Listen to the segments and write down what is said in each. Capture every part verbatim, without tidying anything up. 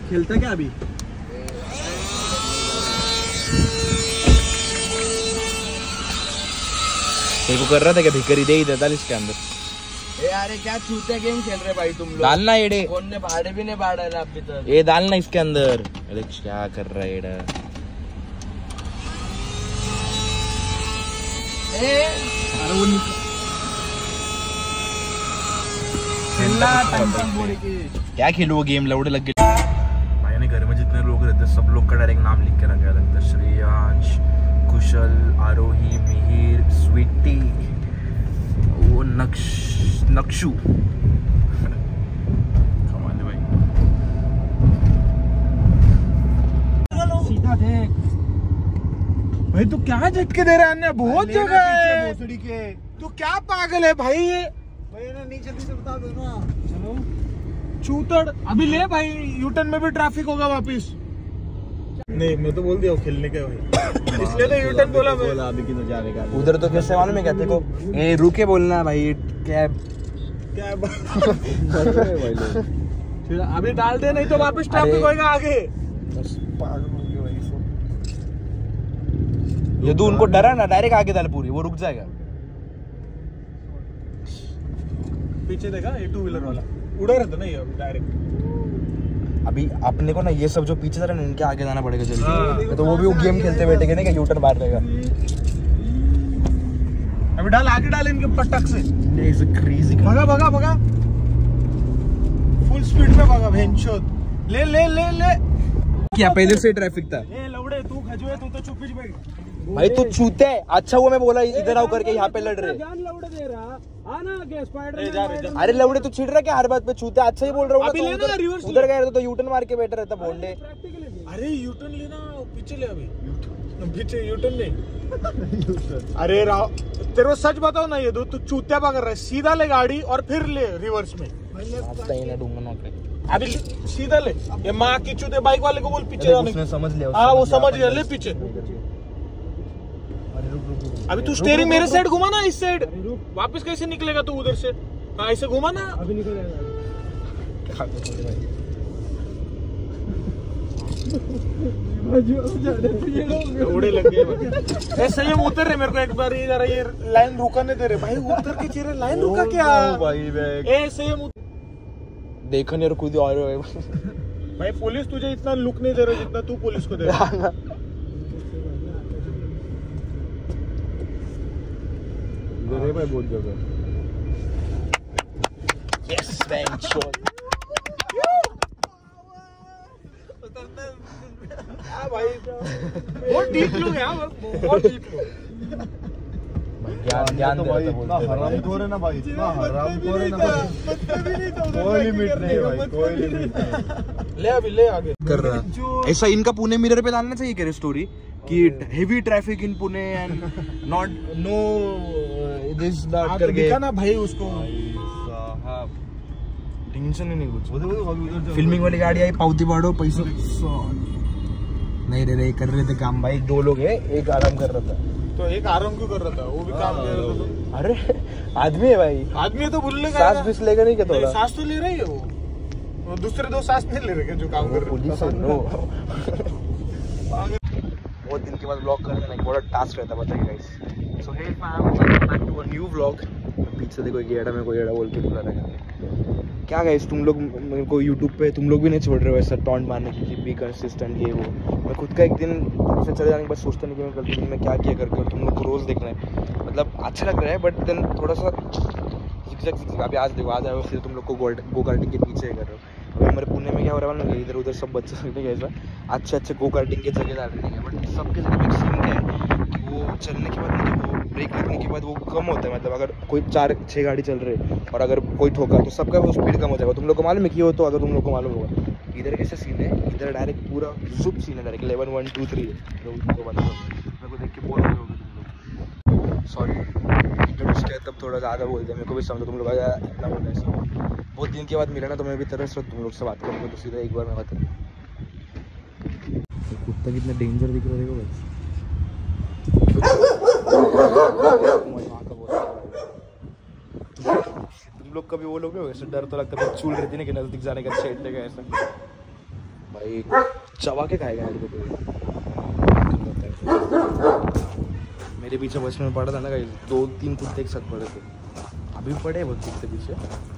खेलता क्या अभी? तेरे को कर रहा था क्या भिखारी? दे इधर डाल इसके अंदर। ए यार क्या चूते गेम खेल रहे भाई तुम लोग? डालना एड़े। कौन ने भाड़े भी नहीं भाड़ा है अभी तक। ये डालना इसके अंदर। अरे क्या कर रहा है एड़ा? ए अरे वो खेलना टाइम टाइम बोल के क्या खेलो वो गेम? लौड़े लग गए भाई ने। घर में जितने लोग रहते हैं सब लोग का डायरेक्ट नाम लिख के रखा लगता है। श्रेयांश, कुशल, आरोही, मिहिर, स्वीटी, वो नक्श नक्शु। कमाल है भाई। सीधा देख भाई, तू क्या झटके दे रहा है? बहुत जगह है के। तू क्या पागल है भाई? भाई ना नहीं जल्दी से बता दो ना। चलो चूतड़ अभी ले भाई, यूटर्न में भी ट्रैफिक होगा वापिस। नहीं मैं तो बोल दिया खेलने के भाई, इसलिए तो यूटर्न बोला मैं। बोला अभी किधर जाने का? उधर तो कैसे मालूम है क्या तेरे को? ए रुके बोलना भाई। कैब कैब अभी डाल दे, नहीं तो वापस ट्रैफिक होएगा आगे। बस पागल हो गए भाई सब। ये तू उनको डरा ना, डायरेक्ट आगे डाल पूरी, वो रुक जाएगा। पीछे देखा ये टू व्हीलर वाला उड़ा रहता ना ये डायरेक्ट। अभी अपने को ना ये सब जो पीछे था ना इनके आगे जाना पड़ेगा जल्दी। हाँ। तो वो भी वो गेम खेलते बैठेंगे ना कि यूटर्न मार देगा। अभी डाल, आगे डाल इनके पटक से। It's crazy. भगा भगा भगा, फुल स्पीड में भगा भेंचोद। ले ले ले ले क्या पहले से ट्रैफिक था? ए लौड़े तू खजुए, तू तो चुप ही बैठ भाई तू छूते है। अच्छा हुआ मैं बोला इधर आओ करके, यहाँ पे लड़ रहे। ज्ञान लौड़े दे रहा आना आगे स्पाइडर। अरे लौड़े तू छिड़ रहा क्या हर बात पे? छूते अच्छा ही बोल रहा हूँ। अभी लेना ना, रिवर्स उधर गए तो, तो यूटर्न मार के बैठा रहता बोंडे। अरे यूटर्न लेना, पीछे ले अभी पीछे यूटर्न नहीं। अरे राव तेरे को सच बताओ ना, ये दो तू चूतिया पकड़ रहा है। सीधा ले गाड़ी और फिर ले रिवर्स में। अभी सीधा ले। ये माँ की चूते बाइक वाले को बोल पीछे जाने। उसने समझ लिया। हाँ वो समझ लिया, ले पीछे। अभी तू स्टीयरिंग मेरे साइड घुमा ना, इस साइड। वापस कैसे निकलेगा तू उधर से? हाँ ऐसे घुमा ना, अभी निकलेगा। उड़े लग गए ऐसे ही उतर रहे। मेरे को एक बार ये जरा ये लाइन रुकने दे रहे भाई। उतर के चेहरे लाइन रुका क्या भाई? ऐसे ही देखो नहीं खुद और भाई। पुलिस तुझे इतना लुक नहीं दे रहा जितना तू पुलिस को दे रहा है। भाई बहुत जगह। Yes bank shot. भाई बहुत डीप लोग हैं, बहुत डीप लोग। ज्ञान ज्ञान दे रहा था बोलते। हरामखोर है ना भाई, इतना हरामखोर है ना भाई। कोई लिमिट नहीं है भाई, कोई लिमिट नहीं। ले अभी ले आगे कर रहा। ऐसा इनका पुणे मिरर पे डालना चाहिए क्या स्टोरी कि heavy traffic in Pune and not no this not करके दिखा ना भाई उसको। साहब टेंशन ही नहीं कुछ। फिल्मिंग वाली गाड़ी आई, पाउती बाड़ो पैसे नहीं रे रे कर रहे थे काम भाई। दो लोग है, एक आराम कर रहा था। तो एक आराम क्यों कर रहा था? वो भी काम कर रहा था। तो अरे आदमी है भाई, आदमी है तो भूलने का। सांस बीस लेगा नहीं क्या? थोड़ा सांस तो ले रही है वो, वो दूसरे दो सांस नहीं ले रहे जो काम कर रहे हैं। बहुत दिन के बाद व्लॉग करना एक बड़ा टास्क रहता है, बताइए guys. So hey fam, welcome back to a new vlog. पीछे देखो येड़ा में कोई येड़ा बोल के बुला रहा है। क्या गाइस तुम लोग मेरे को यूट्यूब पे तुम लोग भी नहीं छोड़ रहे हो ऐसा टॉन्ट मारने की, बी कंसिस्टेंट ये वो। मैं खुद का एक दिन ऐसे चले जाने के बाद सोचता नहीं कि मैं कल दिन में क्या किया करके, और तुम लोग को रोज़ देखना है। मतलब अच्छा लग रहा है बट देन थोड़ा सा जिक्जक जिक्जक। अभी आज देखो, आज आए हो फिर तुम लोग को गो कार्टिंग के पीछे कर रहे हो। अभी हमारे पुणे में क्या हो रहा है ना, इधर उधर सब बच्चे सकते हैं ऐसा अच्छे अच्छे गो कार्टिंग के जगह डाल रहे हैं। बट सबके जगह एक सीन क्या है कि वो चलने के बाद ना, वो ब्रेक लगने के बाद वो कम होता है। मतलब अगर कोई चार छः गाड़ी चल रही है और अगर कोई ठोका तो सबका वो स्पीड कम हो जाएगा। तुम लोग को मालूम है कि हो? तो अगर तुम लोग को मालूम होगा इधर कैसे सीन है, इधर डायरेक्ट पूरा जुप सीन है, direct eleven one two three है। तो उसको बता दो, मेरे को देख के बोल रहे होगे तुम लोग। सॉरी इंट्रोड्यूस किया तब थोड़ा ज़्यादा बोलते हैं, मेरे को भी समझो तुम लोग इतना बोलते हैं। बहुत दिन के बाद मिला ना तो मैं भी तरह से तुम लोग से बात करूँगा, तो सीधा एक बार मैं बता। कुत्ता कितना डेंजर दिख रहा है देखो बस। तुम लोग कभी वो लोग हो ऐसे डर तो लगता है, चूल रहती ना कि नजदीक जाने का छेड़ने का ऐसा भाई चबा के खाएगा मेरे को तो। मेरे पीछे बचपन में पड़ा था ना, दो तीन कुत्ते एक साथ पड़े थे, अभी भी पड़े बहुत कुत्ते पीछे।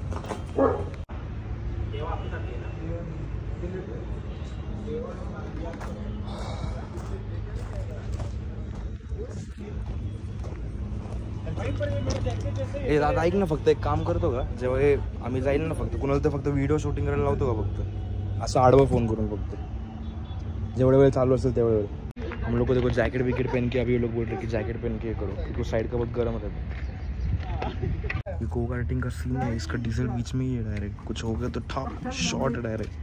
ए दादा ऐक ना, फक्त एक काम करतो का, जेव्हा हे आम्ही जाईल ना फक्त कुणाला तर फक्त व्हिडिओ शूटिंग करायला लावतो का फक्त, असं आडवं फोन करून फक्त, जेवढा वेळ चालू असेल तेवढा वेळ। हम लोग को देखो जैकेट विकेट पहन के, अभी ये लोग बोल रहे कि जैकेट पहन के करो क्योंकि साइड का बहुत गर्म रहता है। ये गो कार्टिंग का सीन है, इसका डीजल बीच में ही है डायरेक्ट, कुछ हो गया तो टॉप शॉट डायरेक्ट।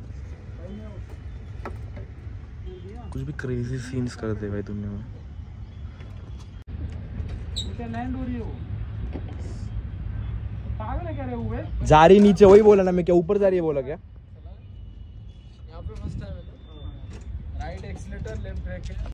कुछ भी क्रेजी सीन्स करते भाई दुनिया में। जा रही नीचे, वही बोला ना मैं, क्या ऊपर जा रही है बोला क्या? यहाँ पे मस्त है, राइट एक्सीलेटर लेफ्ट ब्रेक है।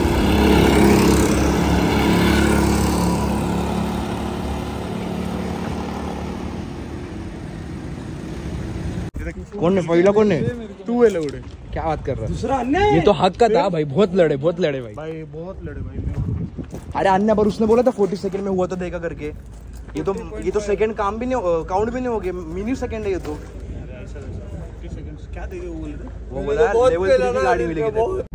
कौन है पहिला, कौन है तू है लौड़े, क्या बात कर रहा है? दूसरा अन्य ये तो हक का था भाई, बहुत लड़े बहुत लड़े भाई भाई बहुत लड़े भाई। अरे अन्य पर उसने बोला था फोर्टी सेकंड में हुआ तो देगा करके, ये तो ये तो सेकंड काम भी नहीं, काउंट भी नहीं हो गया, मिनी सेकंड है ये तो। क्या देंगे वो बोल रहे, वो बोला लेवल थ्री की गाड़ी मिलेगी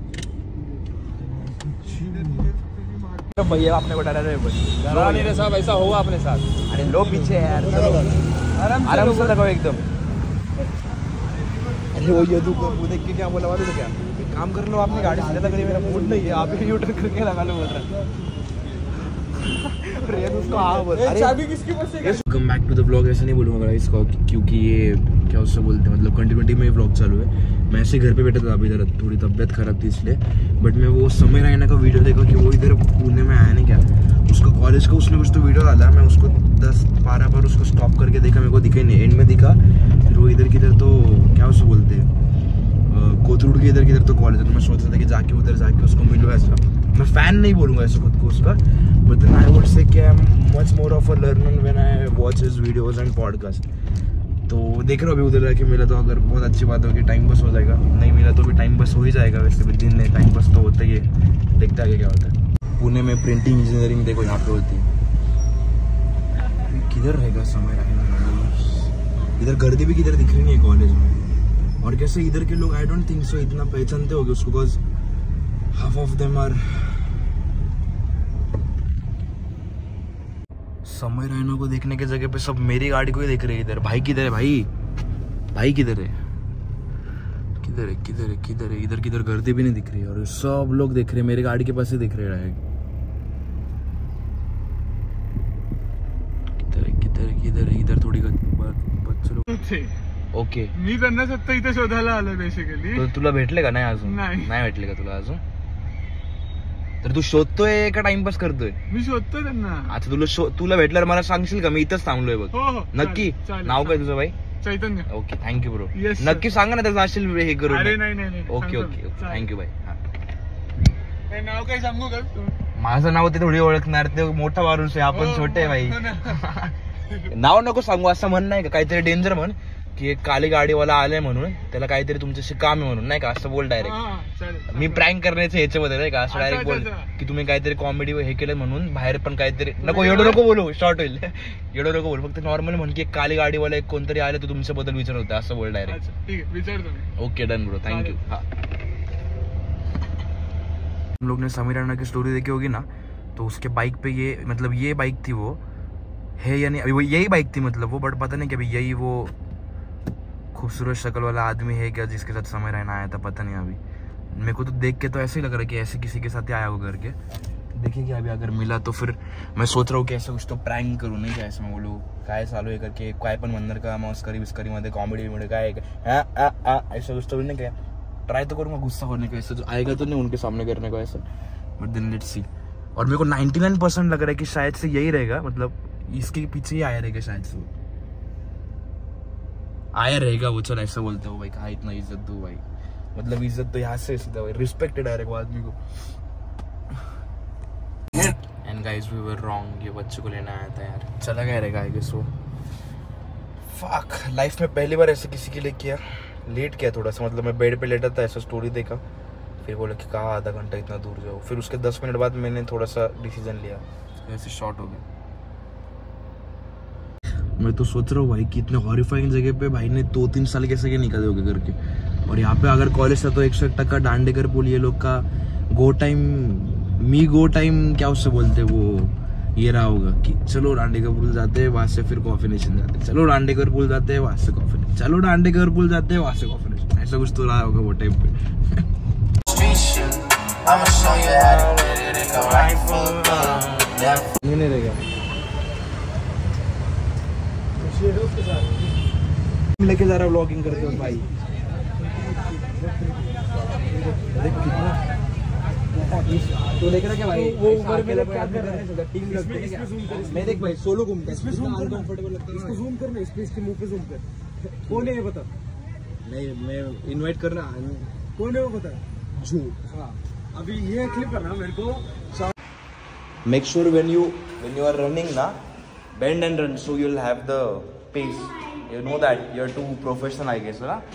भैया, आपने को डरा रहे डरा नहीं रहे साहब, ऐसा होगा अपने साथ। अरे लो पीछे यार, आराम से लगाओ एकदम। अरे वो ये दुख वो देख के क्या बोला वाले, तो क्या एक काम कर लो, आपने गाड़ी सीधा करी, मेरा मूड नहीं है, आप ही यू टर्न करके लगा लो बोल रहा। अरे उसको हाँ बोल, अरे चाबी किसके पास है? Come back to the blog, ऐसे नहीं बोलूँगा इसका क्योंकि ये क्या उससे बोलते हैं, मतलब कंटिन्यूटी में ब्लॉग चालू है। मैं ऐसे घर पे बैठा था, अभी इधर थोड़ी तबीयत खराब थी इसलिए, बट मैं वो समय रैना का वीडियो देखा कि वो इधर पुणे में आया नहीं क्या, उसका कॉलेज का उसने कुछ तो वीडियो डाला, मैं उसको दस बारह बार उसको स्टॉप करके देखा, मेरे को दिखा ही नहीं, एंड में दिखा फिर वो इधर किधर तो क्या उससे बोलते हैं कोथरूड के इधर किधर तो कॉलेज है, तो मैं सोच रहा था कि जाके उधर जाके उसको मिलो। ऐसा मैं फैन नहीं बोलूँगा ऐसे खुद को उसका, but then I would say कि I am much more of a learner when I watch his videos and podcast. तो देख रहा हूँ अभी उधर जाके मिला तो अगर बहुत अच्छी बात होगी, टाइम पास हो जाएगा, नहीं मिला तो भी टाइम पास हो ही जाएगा, वैसे भी दिन में टाइम पास तो होता ही है, देखते आगे क्या होता है। पुणे में प्रिंटिंग इंजीनियरिंग देखो यहाँ पे होती है, किधर रहेगा समय रहेगा, इधर गर्दी भी किधर दिख रही नहीं है कॉलेज में, और कैसे इधर के लोग आई डोंट थिंक सो इतना पहचानते होंगे उसको, because half of them are. समय रैना को देखने के जगह पे सब मेरी गाड़ी को ही देख रहे हैं इधर। भाई किधर है भाई, भाई किधर है, किधर है किधर है किधर है, इधर किधर गर्दी भी नहीं दिख रही है, और सब लोग देख रहे हैं मेरी गाड़ी के पास ही दिख रहे हैं। किधर है किधर है किधर है, इधर थोडी बच्चे ओके। मी त्यांना सत्ता इथे शोधायला आलोय बेसिकली। तो तुला भेटले का? नाही अजून नाही नाही भेटले का तुला अजून? तर तू शोधतोय का टाइमपास करतोय? मी शोधतोय त्यांना। अच्छा तुला तुला भेटल्यावर मला सांगशील का? मी इथंच थांबलोय बघ। हो हो नक्की? नाव काय तुझं भाई? Chaitanya. Okay thank you bro. Yes, नक्की सांगा ना त्याचं असेल हे करून। अरे नाही नाही नाही ओके ओके थँक्यू भाई। काय नाव काय सांगू का? माझं नाव ते थोडी ओळखणार, ते मोठा माणूस आहे, आपण छोटे आहे भाई। नाव नको सांगू असं म्हण नाही का, काहीतरी डेंजर म्हण की एक काली गाडीवाला आलाय म्हणून, त्याला काहीतरी तुमच्याशी काम आहे म्हणून, नाही का असं बोल डायरेक्ट। मी प्रँक करण्याचं ह्याच्यामध्ये नाही का असं डायरेक्ट बोल की तुम्ही काहीतरी कॉमेडी हे केलं म्हणून बाहेर पण काहीतरी नको, एवढं नको बोलू, शॉर्ट होईल, एवढं नको बोलू, फक्त नॉर्मल म्हण की एक काली गाडीवाला एक कोणतरी आले तो तुमच्याबद्दल विचारत होता असं बोल डायरेक्ट। ठीक है विचारतो। Okay done bro thank you. हाँ हम लोग ने समीर राणा की स्टोरी देखी होगी ना, तो उसके बाइक पे ये मतलब ये बाइक थी वो है या नहीं, अभी वो यही बाइक थी मतलब वो, बट पता नहीं कि अभी यही वो खूबसूरत शक्ल वाला आदमी है क्या जिसके साथ समय रहना आया था, पता नहीं। अभी मेरे को तो देख के तो ऐसे ही लग रहा है कि ऐसे किसी के साथ ही आया हो करके। देखिए कि अभी अगर मिला तो फिर मैं सोच रहा हूँ कि ऐसा कुछ तो प्रँक करू, नाही काय असं मैं बोलू काय चालू आहे करके, काय पण म्हणणार का मस्करी बिस्करी मध्ये कॉमेडी मध्ये काय ऐसा कुछ तो नहीं क्या, ट्राई तो करूँगा गुस्सा होने का, ऐसा जो आएगा तो नहीं उनके सामने करने को ऐसा, बट देन लेट्स सी। और मेरे को नाइन्टी नाइन परसेंट लग रहा है कि शायद से यही रहेगा, मतलब इसके पीछे ही आया रहेगा, शायद से आया रहेगा वो। चल ऐसा बोलते हो भाई, कहा इतना इज्जत दो भाई, मतलब इज्जत तो यहाँ से सीधा भाई, रिस्पेक्टेड है आदमी को। And guys we were wrong, ये बच्चे को लेना आया था यार, चला गया रहेगा आई गेस वो। फक, लाइफ में पहली बार ऐसे किसी के लिए किया, लेट किया थोड़ा सा, मतलब मैं बेड पे लेटा था, ऐसा स्टोरी देखा, फिर बोला कि कहाँ आधा घंटा इतना दूर जाओ, फिर उसके दस मिनट बाद मैंने थोड़ा सा डिसीजन लिया, ऐसे शॉर्ट हो गया। मैं तो सोच रहा हूँ भाई कि इतने हॉरिफाइंग जगह पे भाई ने दो तीन साल कैसे के निकले होगे करके, और यहाँ पे अगर कॉलेज था तो एक सौ एक टक्का दांडेकर पुल ये लोग का गो टाइम, मी गो टाइम क्या उससे बोलते वो, ये रहा होगा कि चलो दांडेकर पुल जाते हैं, वहां से फिर कॉफी नेशन जाते हैं, चलो दांडेकर पुल जाते हैं, वहां से कॉफी नेशन, चलो दांडेकर पुल जाते हैं, वहां से कॉफी नेशन, ऐसा कुछ तो रहा होगा वो टाइम पे। नहीं रहेगा लेके जा रहा व्लॉगिंग करते हो भाई, तो लेकर क्या भाई, वो ऊपर में लोग क्या कर रहे हैं, टीम लगते हैं क्या, मैं देख भाई सोलो घूमता है, इसमें अनकंफर्टेबल लगता है, इसको जूम करना, इस पे इसके मुंह पे जूम कर, कौन है ये बता, नहीं मैं इनवाइट करना, कौन है वो बता, झूठ, हाँ अभी ये क्लिप करना मेरे को। Make sure when you when you are running ना, bend and run so you'll have the pace, you know that you're too professional I guess, right?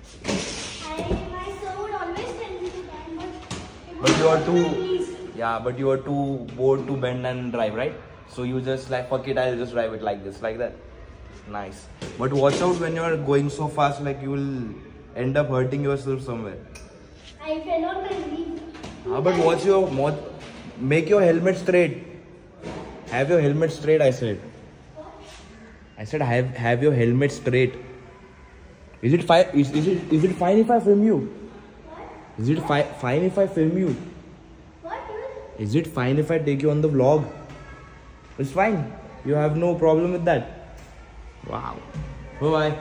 But you are too, yeah, but you are too bored to bend and drive, right? So you just like, fuck it, I'll just drive it like this, like that. Nice. But watch out when you are going so fast, like you will end up hurting yourself somewhere. I cannot believe. Ah, but watch your mouth. Make your helmet straight. Have your helmet straight, I said. I said have have your helmet straight. Is it fine? Is, is it is it fine if I film you? Is it fi fine if I film you? What? Is it fine if I take you on the vlog? It's fine. You have no problem with that. Wow. Bye bye.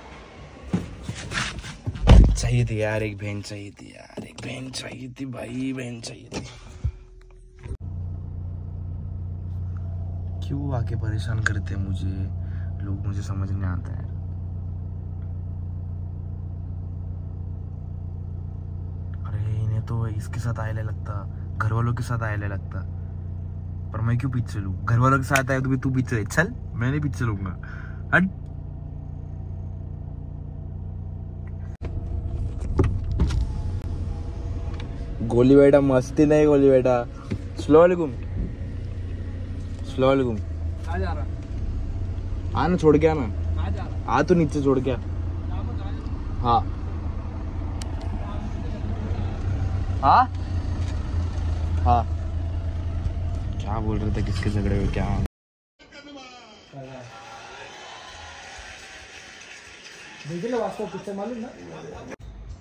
चाहिए थी यार, एक बहन चाहिए थी यार, एक बहन चाहिए थी भाई, बहन चाहिए थी। क्यों आके परेशान करते हैं मुझे लोग, मुझे समझ नहीं आता है। अरे इन्हें तो इसके साथ आए लगता, घर वालों के साथ आए लगता, पर मैं क्यों पीछे चलूं, घर वालों के साथ आए तो भी तू पीछे चल, मैं नहीं पीछे चलूंगा, हट। गोली बेटा मस्ती नहीं, गोली बेटा स्लो वालेकुम, स्लो वालेकुम, आ जा रहा, आ ना छोड़ के आना, आ जा रहा, आ तो नीचे छोड़ के आ, हाँ हाँ हाँ, क्या बोल रहे थे, किसके झगड़े हुए क्या, देखिए लो वास्तव पिक्चर मालूम ना,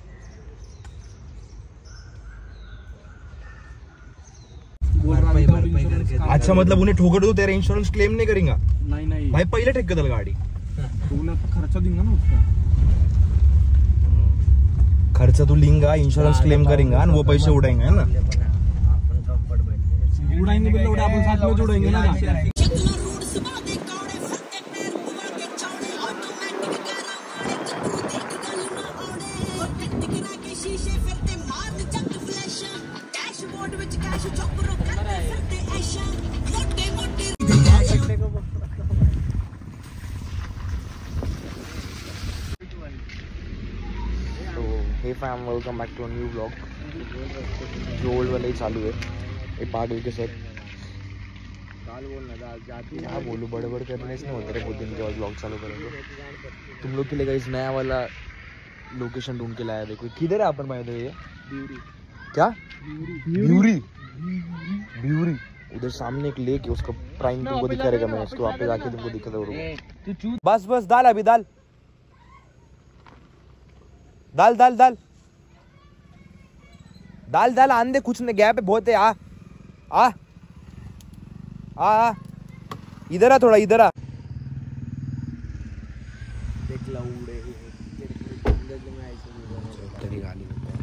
अच्छा मतलब उन्हें ठोकर दो, तेरा इंश्योरेंस क्लेम नहीं करेगा? नहीं नहीं भाई पहले ठेक दल गाड़ी, तूने खर्चा देंगे ना उसका, खर्चा तू लेंगा, इंश्योरेंस क्लेम करेगा वो पैसे उड़ाएंगे है ना, उड़ाएंगे बिल्ला उड़ा, अपन साथ में जोड़ेंगे ना। Hey fam, welcome back to a new vlog. जो ओल्ड वाले ही चालू है ये पागल के साथ, क्या बोलूं, बड़े बड़े करने से नहीं होते रहे, बहुत दिन के बाद व्लॉग चालू करेंगे तुम लोग के लिए। इस नया वाला लोकेशन ढूंढ के लाया, देखो किधर है अपन भाई, ये क्या ब्यूरी, ब्यूरी उधर सामने एक लेक है, उसका प्राइम तुमको दिखा रहेगा, मैं उसको वहाँ पे जाके तुमको दिखा दूंगा। बस बस दाल, अभी दाल दाल दाल दाल दाल दाल आन दे, कुछ नहीं, गैप है बहुत है, आ आ आ आ इधर आ, थोड़ा इधर आ, देख लाउडे तेरी गाली।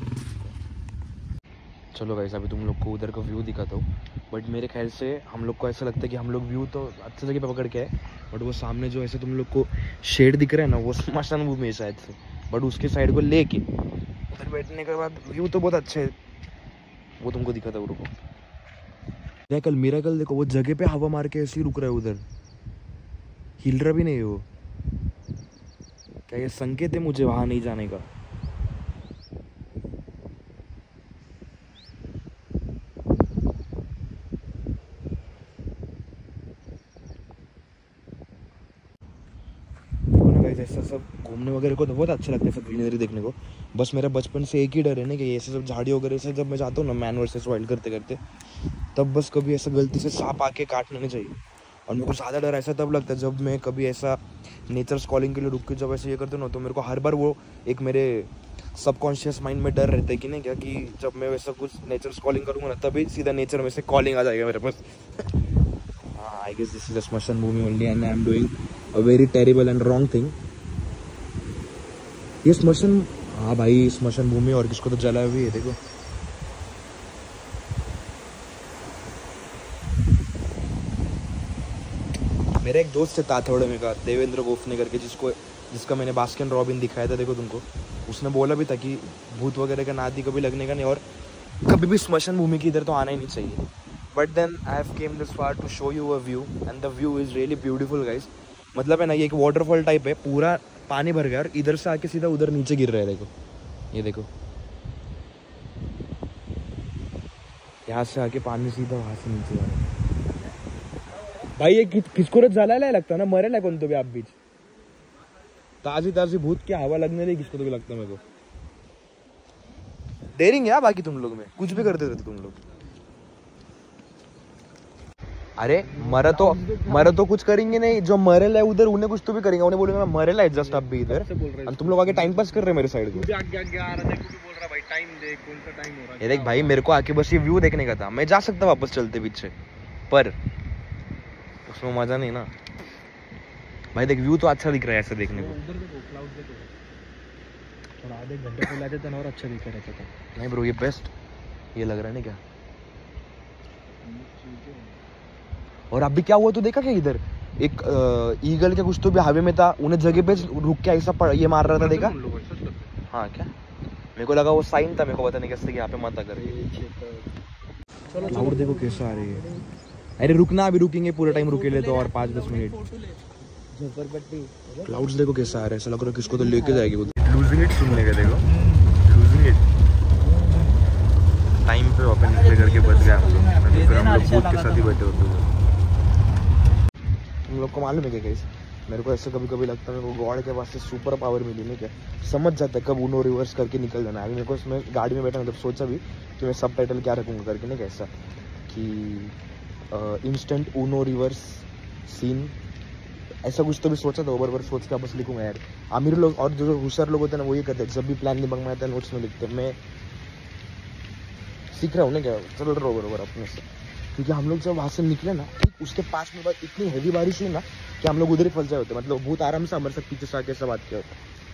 चलो गाइस, अभी तुम लोग को उधर का व्यू दिखाता हूँ, बट मेरे ख्याल से हम लोग को ऐसा लगता है कि हम लोग व्यू तो अच्छी जगह पे पकड़ के है, बट वो सामने जो ऐसे तुम लोग को शेड दिख रहा है ना, वो स्मशान भूमि है शायद से, बट उसके साइड को लेके उधर बैठने के बाद व्यू तो बहुत अच्छे है, वो तुमको दिखा था। रुको क्या कल मेरा कल देखो, वो जगह पे हवा मार के ऐसे ही रुक रहा है, उधर हिल रहा भी नहीं है वो, क्या ये संकेत है मुझे वहाँ नहीं जाने का? ऐसा सब घूमने वगैरह को तो बहुत अच्छा लगता है, सब ग्रीनरी देखने को। बस मेरा बचपन से एक ही डर है ना कि ऐसे सब झाड़ी वगैरह से जब मैं जाता हूँ ना मैन वर्सेस वाइल्ड करते करते, तब बस कभी ऐसा गलती से सांप आके काटना नहीं चाहिए। और मेरे को ज़्यादा डर ऐसा तब लगता है जब मैं कभी ऐसा नेचर कॉलिंग के लिए रुक के जब ऐसे ये करते ना, तो मेरे को हर बार वो एक मेरे सबकॉन्शियस माइंड में डर रहता है कि नहीं क्या, कि जब मैं वैसा कुछ नेचर कॉलिंग करूँगा ना तभी सीधा नेचर में से कॉलिंग आ जाएगा मेरे पास। I guess this is a स्मशान भूमि only and I am doing a very terrible and wrong thing. ये स्मशान, हाँ भाई स्मशान भूमि, और किसको तो जला हुई है देखो। मेरा एक दोस्त है ताथौड़े में का, देवेंद्र गोफने करके, जिसको जिसका मैंने बास्किन रॉबिन दिखाया था देखो तुमको। उसने बोला भी था कि भूत वगैरह का नादी कभी लगने का नहीं और कभी भी स्मशान भूमि की इधर तो आना ही नहीं चाहिए। But then I have came this far to show you a view and the view is really beautiful guys. मतलब है ना, ये एक वाटरफॉल टाइप है, पूरा पानी भर गया और इधर से आके सीधा उधर नीचे गिर रहा है देखो, ये देखो यहाँ से आके पानी सीधा वहां से नीचे जा रहा है। भाई ये कि, किसको रोज जलायला लगता ना, मरेला कोण तो भी आप बीच ताजी ताजी भूत की हवा लगने रही, किसको तो भी लगता है मेरे को। डेरिंग है बाकी तुम लोग में, कुछ भी करते रहते तुम लोग। अरे मरा तो मरा तो कुछ करेंगे नहीं, जो मरेला है उधर उन्हें कुछ तो भी करेंगे। उन्हें बोलेंगे मैं मरेला है जस्ट अब भी इधर, और तुम लोग आगे टाइम पास कर रहे हैं मेरे साइड को। ये देख भाई, मेरे को आके बस ये व्यू देखने का था, मैं जा सकता वापस चलते पीछे, पर उसमें मजा नहीं ना भाई। देख व्यू तो अच्छा दिख रहा है ऐसे देखने को। और आधे घंटे को लाते थे और अच्छा दिख रहा था। नहीं ब्रो, ये बेस्ट ये लग रहा है नहीं क्या। और अभी क्या हुआ तो देखा क्या, इधर एक आ, ईगल के कुछ तो भी हाईवे में था, उन्हें जगह पे रुक के ऐसा ये मार रहा था देखा। हाँ क्या, मेरे को लगा वो साइन था, मेरे को पता नहीं कैसे कि यहाँ पे मत कर। क्लाउड देखो कैसा आ रही है। अरे रुकना, अभी रुकेंगे पूरा टाइम रुके ले तो और पाँच दस मिनट। क्लाउड्स देखो कैसा आ रहा है, ऐसा लग रहा है किसको तो लेके जाएगी वो। लूजिंग इट सुनने का देखो, लूजिंग इट। टाइम पे अपन निकले करके बच गया हम लोग, फिर हम लोग भूत के साथ ही बैठे होते हुए। तुम लोग को मालूम है क्या गाइस, मेरे को ऐसे कभी कभी लगता है मेरे को गॉड के पास से सुपर पावर मिली नहीं क्या, समझ जाता है कब उनो रिवर्स करके निकल जाना है। अभी मेरे को इसमें गाड़ी में बैठा मतलब सोचा भी कि मैं सब टाइटल क्या रखूँगा करके, नहीं कैसा कि इंस्टेंट उनो रिवर्स सीन, ऐसा कुछ तो भी सोचा था। ओवर ओवर सोच के बस लिखूंगा यार। आमिर लोग और जो होशियार लोग होते हैं ना वो ये करते हैं, जब भी प्लान नहीं बनवाया था नोट्स में लिखते हैं। मैं सीख रहा हूँ ना क्या, चल रहा ओवर ओवर अपने से, क्योंकि हम लोग जब वहाँ से निकले ना, ठीक उसके पाँच मिनट बाद इतनी हैवी बारिश हुई ना कि हम लोग उधर ही फंस जाए होते। मतलब भूत आराम से हमारे साथ पीछे से आके ऐसा बात किया होता।